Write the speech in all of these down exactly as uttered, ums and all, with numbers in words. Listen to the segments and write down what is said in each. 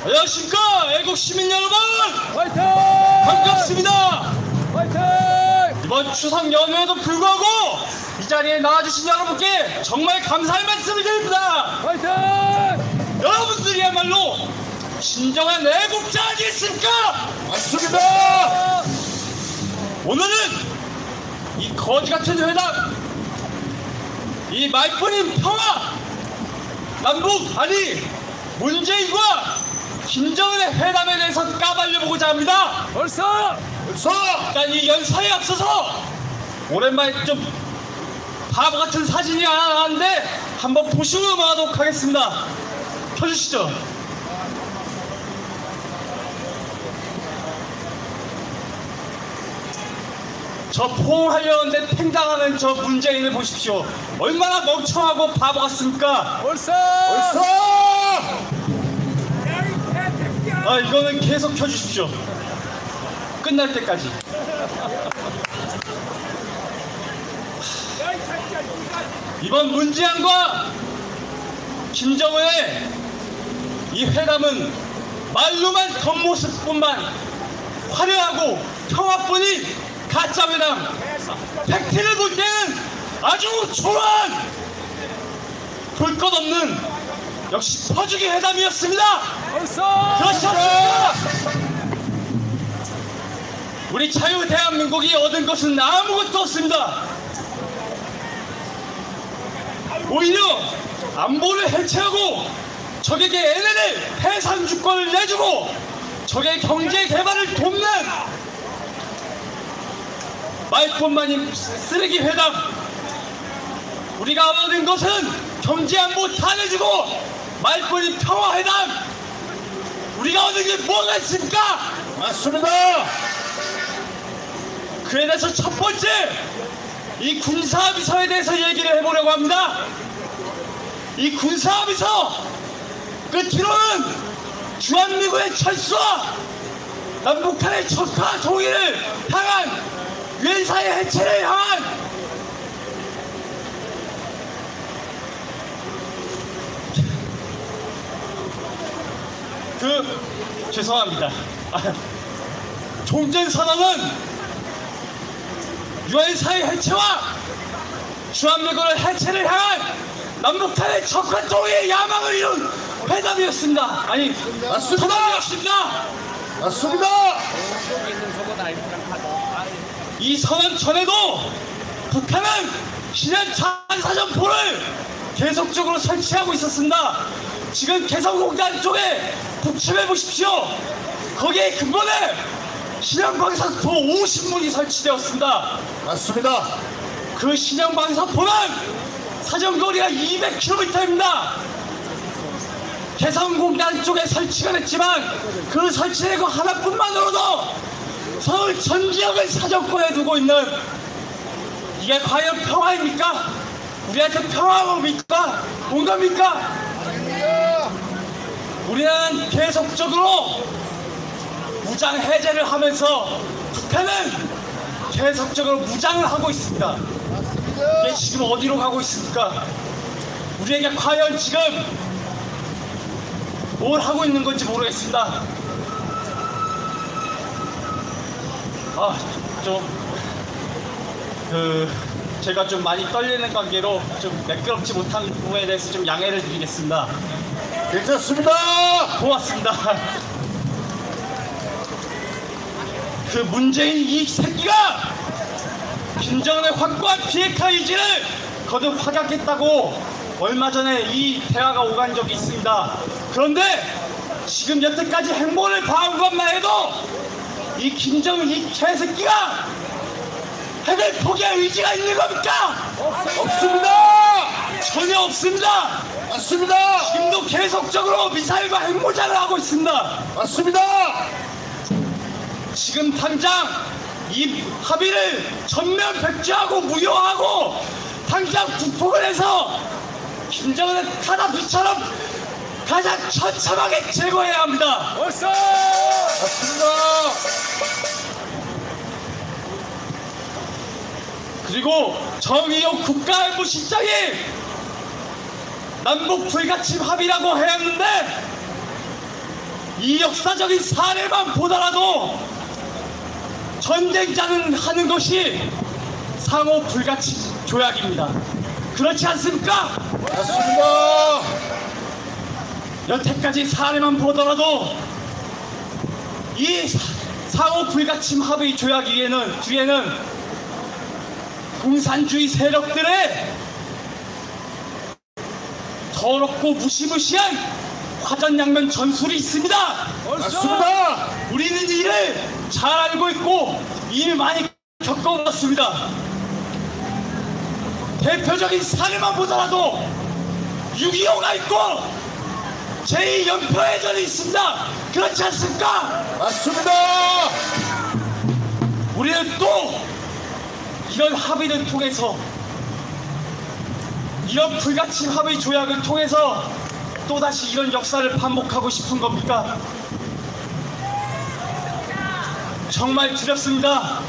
안녕하십니까 애국 시민 여러분! 화이팅! 반갑습니다. 화이팅! 이번 추석 연휴에도 불구하고 이 자리에 나와주신 여러분께 정말 감사의 말씀을 드립니다. 화이팅! 여러분들이야말로 진정한 애국자 아니겠습니까? 맞습니다. 오늘은 이 거지 같은 회담, 이 말뿐인 평화, 남북 아니 문재인과 김정은의 회담에 대해서 까발려보고자 합니다. 벌써! 벌써! 일단 이 연사에 앞서서 오랜만에 좀 바보 같은 사진이 하나 나왔는데 한번 보시고 넘어가도록 하겠습니다. 켜주시죠. 저 포옹하려는데 팽당하는 저 문재인을 보십시오. 얼마나 멍청하고 바보 같습니까? 벌써! 벌써! 아, 이거는 계속 켜주십시오. 끝날 때까지. 이번 문재인과 김정은의 이 회담은 말로만 겉모습뿐만 화려하고 평화뿐인 가짜회담, 팩트를 볼 때는 아주 초라한 볼 것 없는 역시 퍼주기 회담이었습니다. 벌써! 그렇지 않습니까? 우리 자유 대한민국이 얻은 것은 아무것도 없습니다. 오히려 안보를 해체하고 적에게 엘엔엘 해상 주권을 내주고 적의 경제 개발을 돕는 말뿐만인 쓰레기 회담. 우리가 얻은 것은 경제 안보 다 내주고 말뿐인 평화 회담. 우리가 얻은 게 뭐가 있습니까? 맞습니다. 그에 대해서 첫 번째, 이 군사합의서에 대해서 얘기를 해보려고 합니다. 이 군사합의서 끝으로는 주한미군의 철수와 남북한의 적화 통일을 향한 유엔사의 해체를 향한 그 죄송합니다. 아, 종전선언은 유엔사의 해체와 주한미군의 해체를 향한 남북한의 적화 통일의 야망을 이룬 회담이었습니다. 아니, 맞습니다. 선언이었습니다. 맞습니다. 이 선언 전에도 북한은 신형 자산사전포를 계속적으로 설치하고 있었습니다. 지금 개성공단 쪽에 북침해 보십시오. 거기에 근본에 신형 방사포 오십 문이 설치되었습니다. 맞습니다. 그 신형 방사포는 사정거리가 이백 킬로미터입니다. 개성공단 쪽에 설치가 됐지만 그 설치된 거 하나뿐만으로도 서울 전 지역을 사정권에 두고 있는, 이게 과연 평화입니까? 우리한테 평화입니까? 뭔갑니까? 우리는 계속적으로 무장 해제를 하면서 북한은 계속적으로 무장을 하고 있습니다. 이게 지금 어디로 가고 있습니까? 우리에게 과연 지금 뭘 하고 있는 건지 모르겠습니다. 아, 좀 그 제가 좀 많이 떨리는 관계로 좀 매끄럽지 못한 부분에 대해서 좀 양해를 드리겠습니다. 괜찮습니다. 고맙습니다. 그 문재인 이 새끼가 김정은의 확고한 비핵화 의지를 거듭 확약했다고 얼마 전에 이 대화가 오간 적이 있습니다. 그런데 지금 여태까지 행보를 봐온 것만 해도 이 김정은 이 개새끼가 핵을 포기할 의지가 있는 겁니까? 없습니다. 전혀 없습니다. 맞습니다. 지금도 계속적으로 미사일과 핵무장을 하고 있습니다. 맞습니다. 지금 당장 이 합의를 전면 백지하고 무효하고 당장 북폭을 해서 김정은의 카다피처럼 가장 처참하게 제거해야 합니다. 벌써! 맞습니다. 그리고 정의용 국가안보실장이 남북 불가침 합의라고 해왔는데 이 역사적인 사례만 보더라도 전쟁자는 하는 것이 상호 불가침 조약입니다. 그렇지 않습니까? 맞습니다. 여태까지 사례만 보더라도 이 상호 불가침 합의 조약 위에는 뒤에는 공산주의 세력들의 더럽고 무시무시한 화전양면 전술이 있습니다. 맞습니다. 우리는 이를 잘 알고 있고 이미 많이 겪어봤습니다. 대표적인 사례만 보더라도 육이오가 있고 제이 연평해전이 있습니다. 그렇지 않습니까? 맞습니다. 우리는 또 이런 합의를 통해서 이런 불가침 합의 조약을 통해서 또다시 이런 역사를 반복하고 싶은 겁니까? 정말 두렵습니다.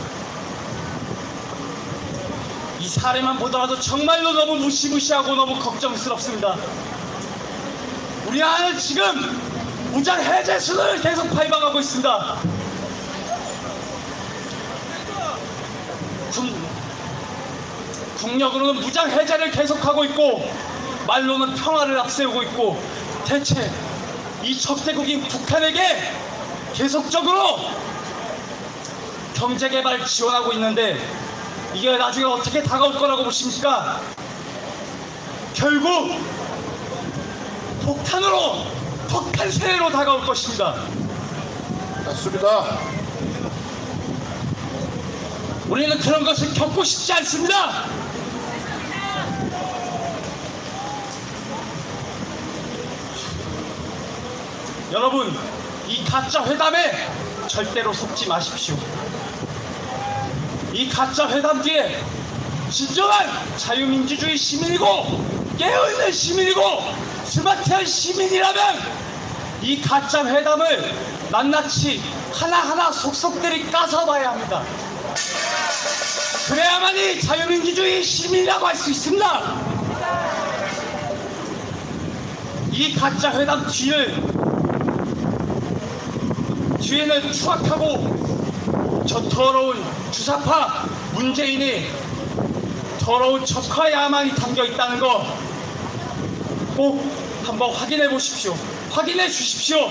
이 사례만 보더라도 정말로 너무 무시무시하고 너무 걱정스럽습니다. 우리나라는 지금 무장 해제순을 계속 밟아가고 있습니다. 군, 국력으로는 무장 해제를 계속하고 있고 말로는 평화를 앞세우고 있고 대체 이 적대국인 북한에게 계속적으로 경제개발 지원하고 있는데 이게 나중에 어떻게 다가올 거라고 보십니까? 결국 폭탄으로 폭탄 세례로 다가올 것입니다. 맞습니다. 우리는 그런 것을 겪고 싶지 않습니다. 여러분, 이 가짜 회담에 절대로 속지 마십시오. 이 가짜 회담 뒤에 진정한 자유민주주의 시민이고 깨어있는 시민이고 스마트한 시민이라면 이 가짜 회담을 낱낱이 하나하나 속속들이 까서봐야 합니다. 그래야만이 자유민주주의 시민이라고 할 수 있습니다. 이 가짜 회담 뒤를 뒤에는 추악하고 저 더러운 주사파 문재인이 더러운 적화 야만이 담겨 있다는 거 꼭 한번 확인해 보십시오. 확인해 주십시오.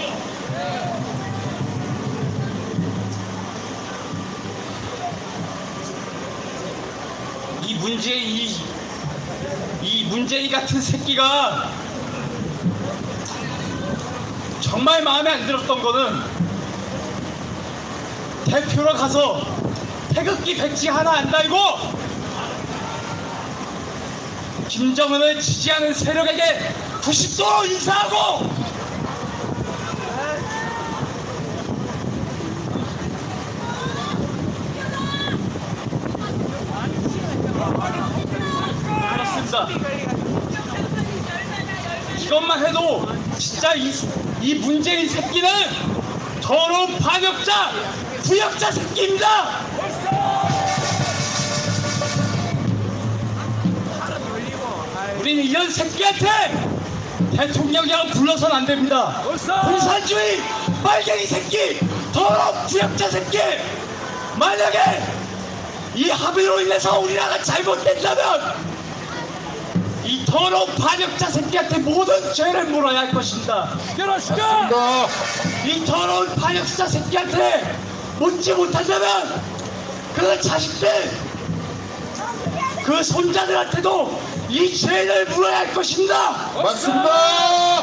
이 문재인 이, 이 문재인 같은 새끼가 정말 마음에 안 들었던 거는 대표로 가서 태극기 백지 하나 안 달고 김정은을 지지하는 세력에게 구십 도로 인사하고 그렇습니다. 이것만 해도 진짜 이, 이 문재인 새끼는 더러운 반역자, 부역자 새끼입니다. 우리는 이런 새끼한테 대통령이라고 불러서는 안 됩니다. 공산주의 빨갱이 새끼, 더러운 부역자 새끼. 만약에 이 합의로 인해서 우리나라가 잘못된다면 이 더러운 반역자 새끼한테 모든 죄를 물어야 할 것입니다. 맞습니다. 이 더러운 반역자 새끼한테 묻지 못한다면 그 자식들, 그 손자들한테도 이 죄를 물어야 할 것입니다. 맞습니다.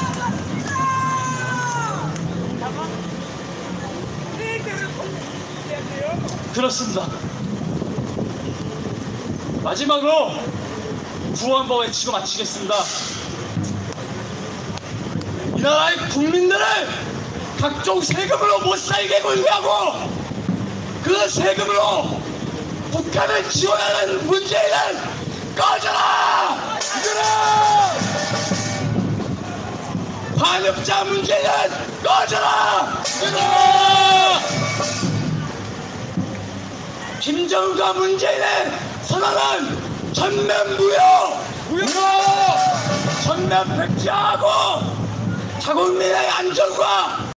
그렇습니다. 마지막으로 구호 한번 외치고 마치겠습니다. 이 나라의 국민들을 각종 세금으로 못 살게 굴려하고 그 세금으로 북한을 지원하는 문재인은 꺼져라! 꺼져라! 반역자 문재인은 꺼져라! 꺼져라! 김정은과 문재인의 선언은 전면 무효! 무효! 전면 백지화하고 자국민의 안전과